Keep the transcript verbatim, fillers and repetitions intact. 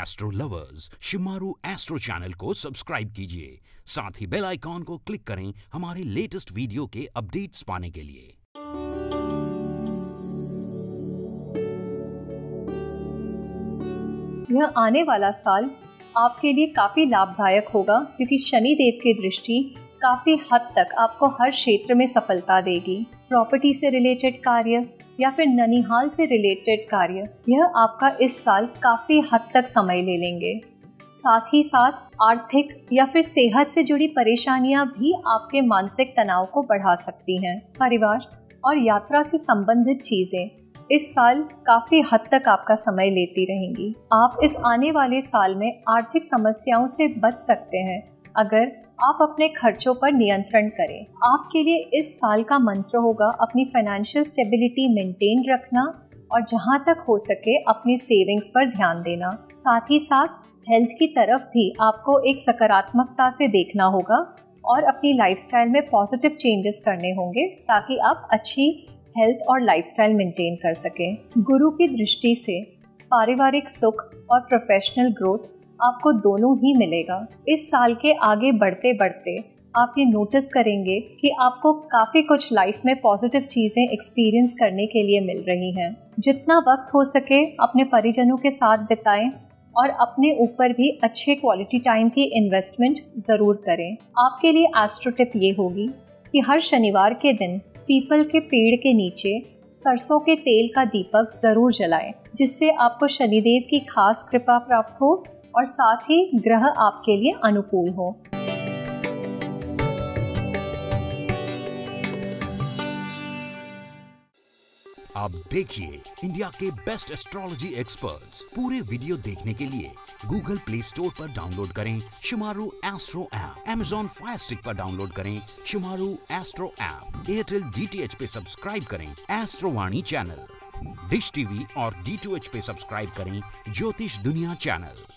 Astro lovers, Shemaroo astro channel को subscribe कीजिए, साथ ही बेल आइकॉन को क्लिक करें हमारे लेटेस्ट वीडियो के अपडेट्स पाने के लिए। यह आने वाला साल आपके लिए काफी लाभदायक होगा क्योंकि शनि देव की दृष्टि काफी हद तक आपको हर क्षेत्र में सफलता देगी। प्रॉपर्टी से रिलेटेड कार्य या फिर ननिहाल से रिलेटेड कार्य, यह आपका इस साल काफी हद तक समय ले लेंगे। साथ ही साथ आर्थिक या फिर सेहत से जुड़ी परेशानियां भी आपके मानसिक तनाव को बढ़ा सकती हैं। परिवार और यात्रा से संबंधित चीजें इस साल काफी हद तक आपका समय लेती रहेंगी। आप इस आने वाले साल में आर्थिक समस्याओं से बच सकते हैं अगर आप अपने खर्चों पर नियंत्रण करें। आपके लिए इस साल का मंत्र होगा अपनी फाइनेंशियल स्टेबिलिटी मेंटेन रखना और जहां तक हो सके अपनी सेविंग्स पर ध्यान देना। साथ ही साथ हेल्थ की तरफ भी आपको एक सकारात्मकता से देखना होगा और अपनी लाइफस्टाइल में पॉजिटिव चेंजेस करने होंगे ताकि आप अच्छी हेल्थ और लाइफस्टाइल मेंटेन कर सकें। गुरु की दृष्टि से पारिवारिक सुख और प्रोफेशनल ग्रोथ आपको दोनों ही मिलेगा। इस साल के आगे बढ़ते बढ़ते आप ये नोटिस करेंगे कि आपको काफ़ी कुछ लाइफ में पॉजिटिव चीज़ें एक्सपीरियंस करने के लिए मिल रही हैं। जितना वक्त हो सके अपने परिजनों के साथ बिताएं और अपने ऊपर भी अच्छे क्वालिटी टाइम की इन्वेस्टमेंट ज़रूर करें। आपके लिए एस्ट्रो टिप ये होगी कि हर शनिवार के दिन पीपल के पेड़ के नीचे सरसों के तेल का दीपक ज़रूर जलाएं, जिससे आपको शनिदेव की खास कृपा प्राप्त हो और साथ ही ग्रह आपके लिए अनुकूल हो। आप देखिए इंडिया के बेस्ट एस्ट्रोलॉजी एक्सपर्ट्स। पूरे वीडियो देखने के लिए गूगल प्ले स्टोर पर डाउनलोड करें Shemaroo astro app, Amazon fire stick पर डाउनलोड करें Shemaroo astro app, Airtel D T H पे सब्सक्राइब करें astro Vani channel, dish TV और डी टू एच पे सब्सक्राइब करें ज्योतिष दुनिया चैनल।